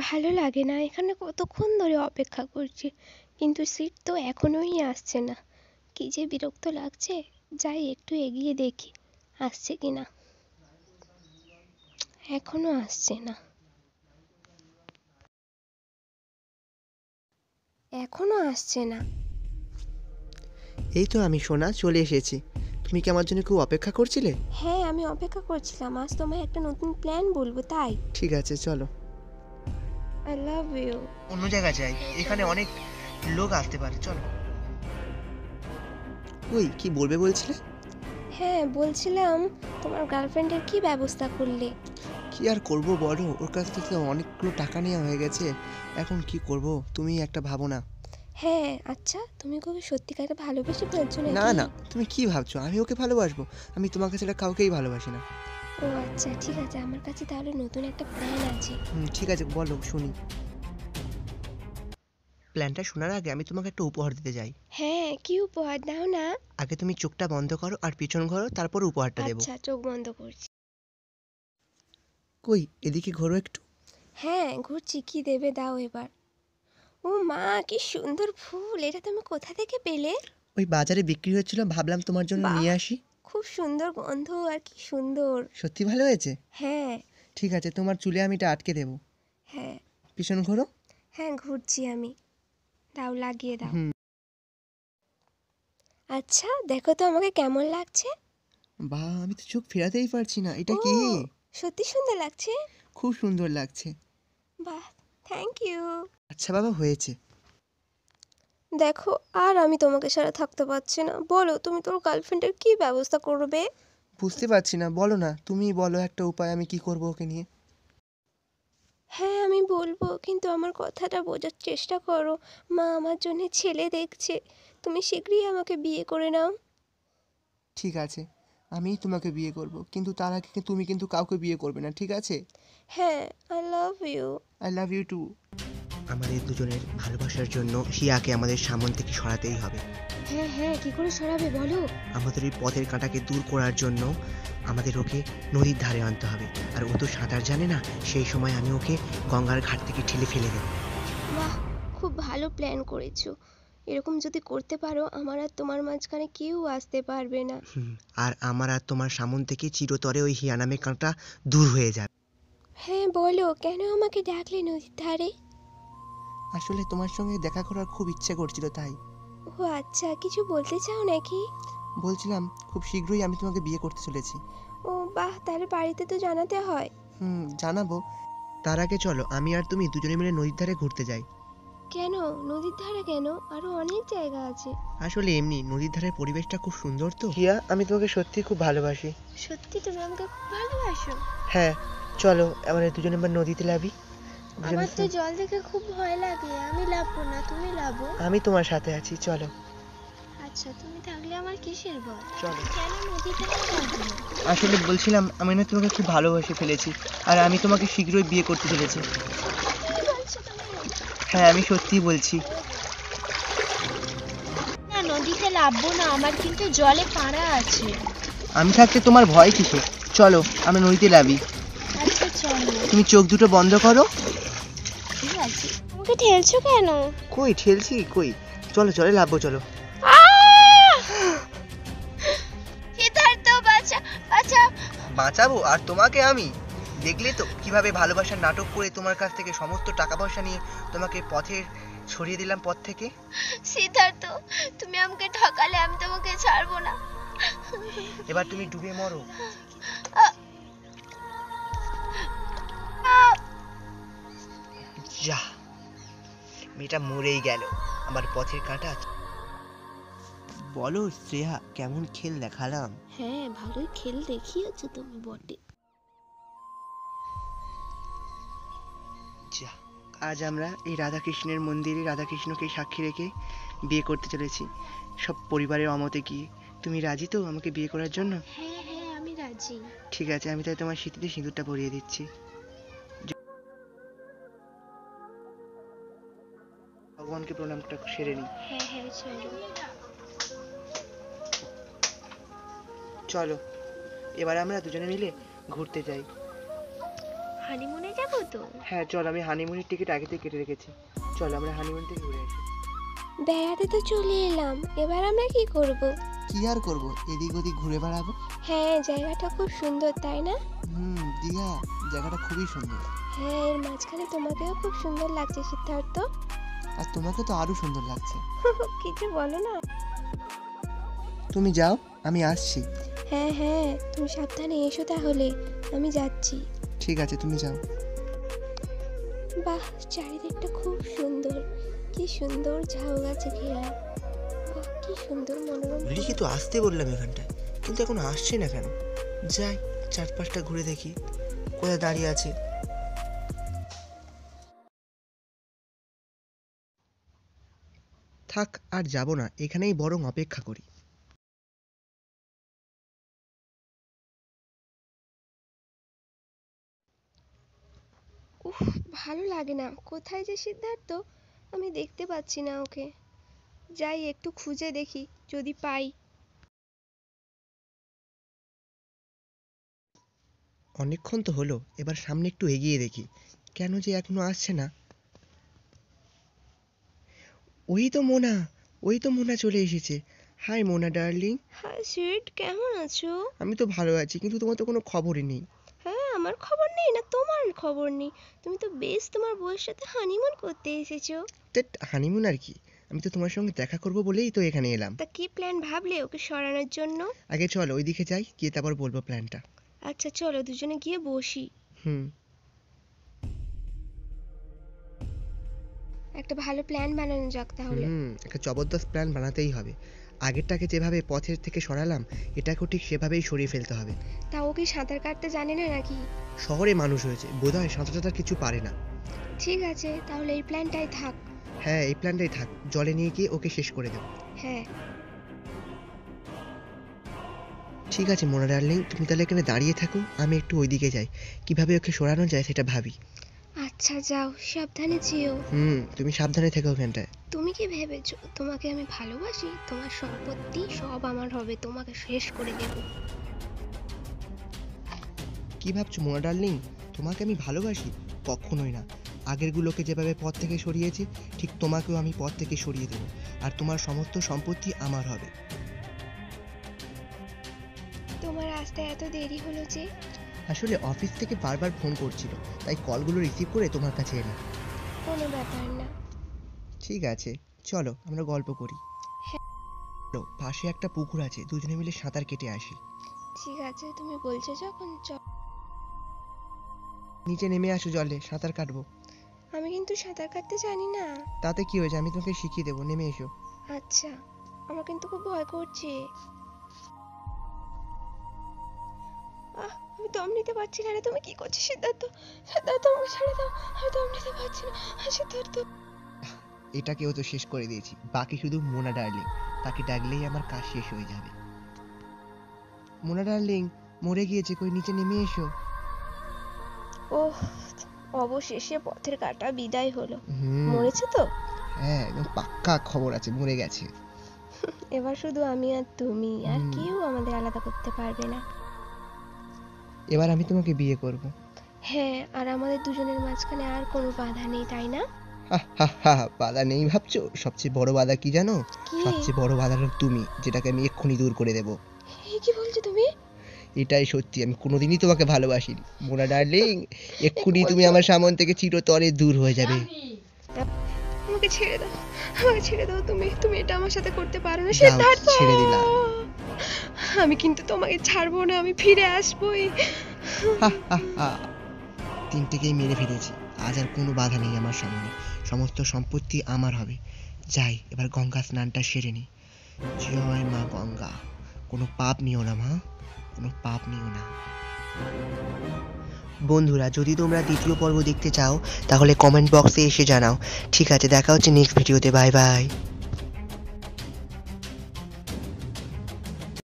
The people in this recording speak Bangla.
ভালো লাগে না, এখানে কতক্ষণ ধরে অপেক্ষা করছি, কিন্তু সিট তো এখনোই আসছে না। কি যে বিরক্ত লাগছে। যাই একটু এগিয়ে দেখি আসছে কি না। এখনো আসছে না, এখনো আসছে না। এই তো আমি সোনা চলে এসেছি। তুমি কি আমার জন্য খুব অপেক্ষা করছিলে? হ্যাঁ, আমি অপেক্ষা করছিলাম, আজ তোমায় একটা নতুন প্ল্যান বলবো তাই। ঠিক আছে চলো। I love you. অন্য জায়গায় যাই, এখানে অনেক লোক আসতে পারে, চলো। ওই কি বলবে বলছিলে? হ্যাঁ বলছিলাম, তোমার গার্লফ্রেন্ডের কি ব্যবস্থা করলে? কি আর করব বলো, ওর কাছ থেকে অনেকগুলো টাকা নেওয়া হয়ে গেছে। এখন কি করব তুমি একটা ভাবো না। হ্যাঁ আচ্ছা, তুমি ওকে সত্যিকারে ভালোবেসে ফেলছো না নাকি? না, তুমি কি ভাবছো আমি ওকে ভালোবাসবো? আমি তোমাকে ছাড়া কাউকেই ভালোবাসি না। ও আচ্ছা ঠিক আছে, আমার কাছে তাহলে নতুন একটা প্ল্যান আছে। ঠিক আছে বলো শুনি। প্ল্যানটা শোনার আগে আমি তোমাকে একটা উপহার দিতে চাই। হ্যাঁ কি উপহার দাও না? আগে তুমি চোখটা বন্ধ করো আর পিছন ঘোরো, তারপর উপহারটা দেবো। আচ্ছা চোখ বন্ধ করছি। কই এদিকে ঘোরো একটু। হ্যাঁ ঘুরছি, কি দেবে দাও এবার। ও মা, কি সুন্দর ফুল, এটা তুমি কোথা থেকে পেলে? ওই বাজারে বিক্রি হচ্ছিল, ভাবলাম তোমার জন্য বাহ, নিয়ে আসি। খুব সুন্দর গন্ধ আর কি সুন্দর। সত্যি ভালো হয়েছে? হ্যাঁ। ঠিক আছে, তোমার চুলে আমি এটা আটকে দেবো। হ্যাঁ পিছন ঘোরো। হ্যাঁ ঘুরছি আমি, দাও লাগিয়ে দাও। আচ্ছা দেখো তো আমাকে কেমন লাগছে। বাহ, আমি তো চোখ ফেরাতেই পারছি না, এটা ও কি? সত্যি সুন্দর লাগছে। খুব সুন্দর লাগছে। বাহ, থ্যাংক ইউ। আচ্ছা বাবা, হয়েছে। দেখো আর আমি তোমাকে ছাড়া থাকতে পারছি না, বলো তুমি তোর গার্লফ্রেন্ডের কি ব্যবস্থা করবে? বুঝতে পারছি না, বলো না, তুমিই বলো একটা উপায়, আমি কি করবো ওকে নিয়ে। হ্যাঁ আমি বলবো, কিন্তু আমার কথাটা বোঝার চেষ্টা করো। মা আমার জন্য ছেলে দেখছে, তুমি শীঘ্রই আমাকে বিয়ে করে নাও। ঠিক আছে, আমিই তোমাকে বিয়ে করব, কিন্তু তার আগে তুমি কিন্তু কাউকে বিয়ে করবে না, ঠিক আছে? হ্যাঁ I love you. I love you too. আমাদের দুজনের ভালোবাসার জন্য হিয়াকে আমাদের সামনে থেকে সরাতেই হবে। হ্যাঁ হ্যাঁ, কি করে সরাবে বলো? আমাদের ওই পথের কাঁটাকে দূর করার জন্য আমাদের ওকে নদীর ধারে আনতে হবে। আর ও তো সাঁতার জানে না, সেই সময় আমি ওকে গঙ্গার ঘাট থেকে ঠেলে ফেলে দেব। বাহ, খুব ভালো প্ল্যান করেছো। এরকম যদি করতে পারো, আমার আর তোমার মাঝখানে কেউ আসতে পারবে না। আর আমার আর তোমার সামন থেকে চিরতরে ওই হিয়া নামে কাঁটা দূর হয়ে যাবে। হ্যাঁ বলো, কেন আমাকে ডাকলে নদীর ধারে? আসলে তোমার সঙ্গে দেখা করার খুব ইচ্ছে করছিল, তাই। ও আচ্ছা, কিছু বলতে চাও নাকি? বলছিলাম খুব শীঘ্রই আমি তোমাকে বিয়ে করতে চলেছি। ও বাহ, তাহলে বাড়িতে তো জানাতে হয়। জানাবো। তার আগে চলো আমি আর তুমি দুজনে মিলে নদীর ধারে ঘুরতে যাই। কেন নদীর ধারে কেন? আরো অনেক জায়গা আছে। আসলে এমনি নদীর ধারের পরিবেশটা খুব সুন্দর তো। হিয়া, আমি তোমাকে সত্যি খুব ভালোবাসি। সত্যি তুমি আমাকে খুব ভালোবাসো? হ্যাঁ, চলো আমরা দুজনে এবার নদীতে নামি। আমার তো জল দেখে খুব ভয় লাগে, আমি নামবো না, তুমি নামো। আমি তোমার সাথে আছি, চলো। আচ্ছা তুমি থাকলে আমার কিসের ভয়? চলো। কেন নদীতে নামবো? আসলে বলছিলাম আমি না তোমাকে খুব ভালোবেসে ফেলেছি, আর আমি তোমাকে শীঘ্রই বিয়ে করতে চলেছি। কি বলছো তুমি? হ্যাঁ আমি সত্যিই বলছি। না নদীতে নামবো না, আমার কিন্তু জলে কাঁড়া আছে। আমি থাকতে তোমার ভয় কিসে? চলো আমরা নদীতে নামি। আচ্ছা চলো। তুমি চোখ দুটো বন্ধ করো। ঠিক আছে। আমাকে ঠেলছো কেন? কই ঠেলছি কই? চলো জলে নামবো, চলো। সিদ্ধার্থ বাঁচা, বাঁচা। বাঁচাবো আর তোমাকে আমি? দেখলে তো কিভাবে ভালোবাসার নাটক করে তোমার কাছ থেকে সমস্ত টাকা পয়সা নিয়ে তোমাকে পথের সরিয়ে দিলাম, পথ থেকে। সিদ্ধার্থ, তুমি আমাকে ঠকালে, আমি তোমাকে ছাড়বো না। এবার তুমি ডুবে মরো। যা, মেয়েটা মরেই গেল, আমার পথের কাঁটা। বলো শ্রেয়া, কেমন খেল দেখালাম? হ্যাঁ ভালোই খেল দেখিয়েছো তুমি বটে। যা, আজ আমরা এই রাধাকৃষ্ণের মন্দিরে রাধাকৃষ্ণকে সাক্ষী রেখে বিয়ে করতে চলেছি, সব পরিবারের অমতে গিয়ে। তুমি রাজি তো আমাকে বিয়ে করার জন্য? হ্যাঁ হ্যাঁ আমি রাজি। ঠিক আছে, আমি তাই তোমার সিঁথিতে সিঁদুরটা পরিয়ে দিচ্ছি। ভগবানকে প্রণামটা সেরে নি। হ্যাঁ হ্যাঁ চলো। চলো এবার আমরা দুজনে মিলে ঘুরতে যাই। হানিমুনে যাব তো। হ্যাঁ চল, আমি হানিমুনের টিকিট আগে থেকে কেটে রেখেছি। চল আমরা হানিমুন থেকে ঘুরে আসি। বেড়াতে তো চলে এলাম, এবার আমরা কি করব? কি আর করব, এদিক ওদিক ঘুরে বেড়াবো। হ্যাঁ, জায়গাটা খুব সুন্দর তাই না? দীঘা জায়গাটা খুবই সুন্দর। হ্যাঁ, এর মাঝখানে তোমাকেও খুব সুন্দর লাগছে সিদ্ধার্থ। আর তোমাকে তো আরো সুন্দর লাগছে। কিছু বলো না। তুমি যাও, আমি আসছি। হ্যাঁ হ্যাঁ, তুমি সাবধানে এসো তাহলে, আমি যাচ্ছি। ঠিক আছে, তুমি যাও। বাহ, চারিদিকটা খুব সুন্দর, কি সুন্দর ঝাউ গাছে ঘেরা। বাহ, কি সুন্দর মনোরম। লিখি তো আসতে বললাম এখানটায়, কিন্তু এখন আসছে না কেন? যাই চারপাশটা ঘুরে দেখি কোথায় দাঁড়িয়ে আছে। থাক, আর যাব না, এখানেই বরং অপেক্ষা করি। উফ, ভালো লাগে না। কোথায় যে সিদ্ধার্থ, আমি দেখতে পাচ্ছি না ওকে। যাই একটু খুঁজে দেখি যদি পাই। অনেকক্ষণ তো হলো, এবার সামনে একটু এগিয়ে দেখি কেন যে এখনো আসছে না। ওই তো মোনা, ওই তো মোনা চলে এসেছে। Hi Mona darling. Hi sweet, কেমন আছো? আমি তো ভালো আছি, কিন্তু তোমার তো কোনো খবরই নেই। হ্যাঁ, আমার খবর নেই না তোমার খবর নেই? তুমি তো বেশ তোমার বউয়ের সাথে হানিমুন করতে এসেছো। হানিমুন আর কি, আমি তো তোমার সঙ্গে দেখা করব বলেই তো এখানে এলাম। তা কি প্ল্যান ভাবলে ওকে সরানোর জন্য? আগে চলো ওইদিকে যাই, গিয়ে তারপর বলবো প্ল্যানটা। আচ্ছা চলো দুজনে গিয়ে বসি। একটা ভালো প্ল্যান বানানো যাক তাহলে। একটা জবরদস্ত প্ল্যান বানাতেই হবে। আগেরটাকে যেভাবে পথের থেকে সরালাম, এটাকেও ঠিক সেভাবেই সরিয়ে ফেলতে হবে। তা ও কি সাঁতার কাটতে জানে না নাকি? শহরে মানুষ হয়েছে, বোধহয় সাঁতার টাতার কিছু পারে না। ঠিক আছে, তাহলে এই প্ল্যানটাই থাক। হ্যাঁ, এই প্ল্যানটাই থাক, জলে নিয়ে গিয়ে ওকে শেষ করে দেব। হ্যাঁ ঠিক আছে মোনা ডার্লিং, তুমি তাহলে এখানে দাঁড়িয়ে থাকো, আমি একটু ওইদিকে যাই, কিভাবে ওকে সরানো যায় সেটা ভাবি। আচ্ছা যাও, সাবধানে যেও। তুমি সাবধানে থেকো ওখানটায়। তুমি কি ভেবেছো তোমাকে আমি ভালোবাসি? তোমার সম্পত্তি সব আমার হবে, তোমাকে শেষ করে দেব। কি ভাবছো মোনা ডার্লিং, তোমাকে আমি ভালোবাসি? কখনোই না। আগেরগুলোকে যেভাবে পথ থেকে সরিয়েছি, ঠিক তোমাকেও আমি পথ থেকে সরিয়ে দেবো, আর তোমার সমস্ত সম্পত্তি আমার হবে। তোমার আসতে এত দেরি হলো যে? আসলে অফিস থেকে বারবার ফোন করছিল, তাই কলগুলো রিসিভ করে তোমার কাছে এলাম। কোনো ব্যাপার না। ঠিক আছে, চলো আমরা গল্প করি। হ্যাঁ। চলো, পাশে একটা পুকুর আছে, দুজনে মিলে সাঁতার কেটে আসি। ঠিক আছে, তুমি বলছো যখন চল। নিচে নেমে আসো, জলে সাঁতার কাটবো। আমি কিন্তু সাঁতার কাটতে জানি না। তাতে কি হয়েছে, আমি তোমাকে শিখিয়ে দেবো, নেমে এসো। আচ্ছা, আমার কিন্তু খুব ভয় করছে। আমি দম নিতে পারছি না রে। তুমি কি করছো সিদ্ধার্থ? সিদ্ধার্থ, আমাকে ছেড়ে দাও, আমি দম নিতে পারছি না। সিদ্ধার্থ, এটাকেও তো শেষ করে দিয়েছি, বাকি শুধু মোনা ডার্লিং, তাকে ডাকলেই আমার কাজ শেষ হয়ে যাবে। মোনা ডার্লিং মরে গিয়েছে, কই নিচে নেমে এসো। ওহ, অবশেষে পথের কাটা বিদায় হলো। মরেছে তো? হ্যাঁ, একদম পাক্কা খবর আছে, মরে গেছে। এবার শুধু আমি আর তুমি, আর কেউ আমাদের আলাদা করতে পারবে না। এবার আমি তোমাকে বিয়ে করব। হ্যাঁ, আর আমাদের দুজনের মাঝখানে আর কোনো বাধা নেই, তাই না? বাধা নেই ভাবছো? সবচেয়ে বড় বাধা কি জানো? কি? সবচেয়ে বড় বাধা হলো তুমি, যেটাকে আমি এক্ষুনি দূর করে দেব। কি বলছো তুমি? এটাই সত্যি, আমি কোনোদিনই তোমাকে ভালোবাসিনি মোনা ডার্লিং। এক্ষুনি তুমি আমার সামনে থেকে চিরতরে দূর হয়ে যাবে। আমাকে ছেড়ে দাও, আমাকে ছেড়ে দাও। তুমি এটা আমার সাথে করতে পারো না সিদ্ধার্থ। ছেড়ে দিলাম। আমি কিন্তু তোমাকে ছাড়বো না, আমি ফিরে আসবোই। তিনটেকেই মেরে ফেলেছি, আজ আর কোনো বাধা নেই আমার সামনে, সমস্ত সম্পত্তি আমার হবে। যাই, এবার গঙ্গা স্নানটা সেরে নি। জয় মা গঙ্গা। কোনো পাপ নিও না মা, কোনো পাপ নিও না। বন্ধুরা, যদি তোমরা দ্বিতীয় পর্ব দেখতে চাও তাহলে কমেন্ট বক্সে এসে জানাও। ঠিক আছে, দেখা হচ্ছে নেক্সট ভিডিওতে। Bye by.